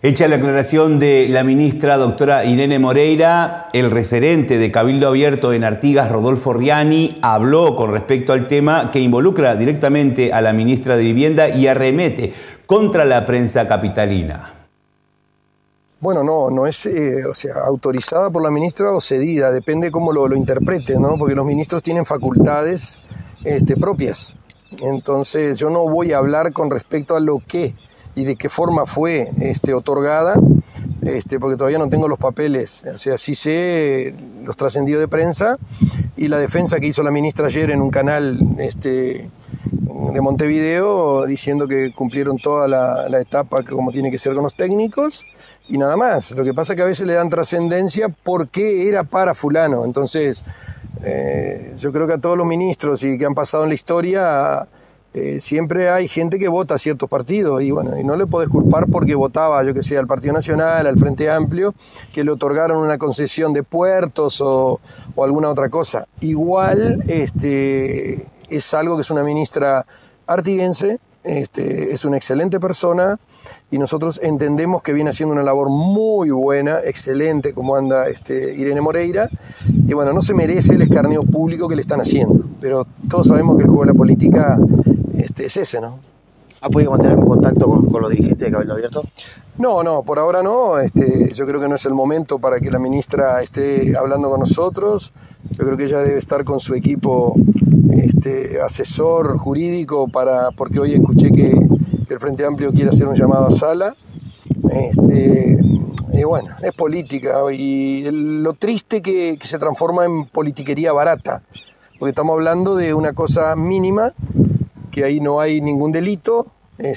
Hecha la aclaración de la ministra doctora Irene Moreira, el referente de Cabildo Abierto en Artigas, Rodolfo Riani, habló con respecto al tema que involucra directamente a la ministra de Vivienda y arremete contra la prensa capitalina. Bueno, no es autorizada por la ministra o cedida, depende cómo lo interprete, ¿no? Porque los ministros tienen facultades propias. Entonces yo no voy a hablar con respecto a lo que y de qué forma fue otorgada, porque todavía no tengo los papeles. O sea, sí sé los trascendidos de prensa y la defensa que hizo la ministra ayer en un canal de Montevideo, diciendo que cumplieron toda la etapa como tiene que ser con los técnicos y nada más. Lo que pasa es que a veces le dan trascendencia porque era para fulano. Entonces, yo creo que a todos los ministros y que han pasado en la historia, siempre hay gente que vota a ciertos partidos y bueno, y no le podés culpar porque votaba, yo que sé, al Partido Nacional, al Frente Amplio, que le otorgaron una concesión de puertos o alguna otra cosa. Igual es algo que es una ministra artiguense, es una excelente persona y nosotros entendemos que viene haciendo una labor muy buena, excelente, como anda Irene Moreira, y bueno, no se merece el escarnio público que le están haciendo, pero todos sabemos que el juego de la política es ese, ¿no? ¿Ha podido mantener un contacto con los dirigentes de Cabildo Abierto? No, por ahora no. Yo creo que no es el momento para que la ministra esté hablando con nosotros. Yo creo que ella debe estar con su equipo asesor jurídico, porque hoy escuché que el Frente Amplio quiere hacer un llamado a sala. Y bueno, es política y lo triste que se transforma en politiquería barata, porque estamos hablando de una cosa mínima, que ahí no hay ningún delito.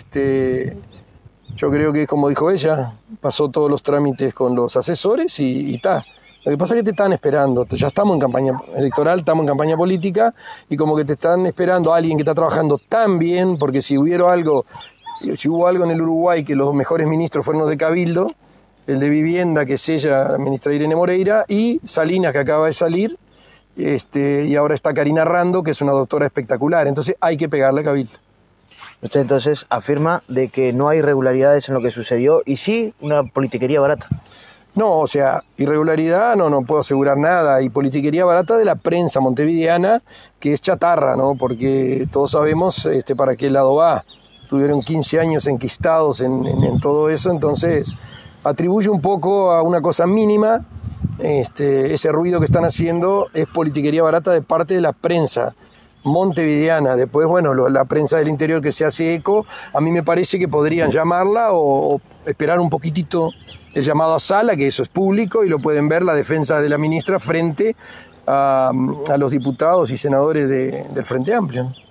Yo creo que, como dijo ella, pasó todos los trámites con los asesores y está. Lo que pasa es que te están esperando, ya estamos en campaña electoral, estamos en campaña política y como que te están esperando a alguien que está trabajando tan bien, porque si hubo algo en el Uruguay que los mejores ministros fueron los de Cabildo, el de Vivienda, que es ella, la ministra Irene Moreira, y Salinas, que acaba de salir, y ahora está Karina Rando, que es una doctora espectacular. Entonces hay que pegarle a Cabildo. Usted entonces afirma de que no hay irregularidades en lo que sucedió y sí una politiquería barata. No, o sea, irregularidad no puedo asegurar nada, y politiquería barata de la prensa montevideana, que es chatarra, ¿no? Porque todos sabemos para qué lado va. Tuvieron 15 años enquistados en todo eso, entonces atribuye un poco a una cosa mínima. Ese ruido que están haciendo es politiquería barata de parte de la prensa montevideana. Después, bueno, la prensa del interior que se hace eco, a mí me parece que podrían llamarla o esperar un poquitito el llamado a sala, que eso es público y lo pueden ver, la defensa de la ministra frente a los diputados y senadores del Frente Amplio, ¿no?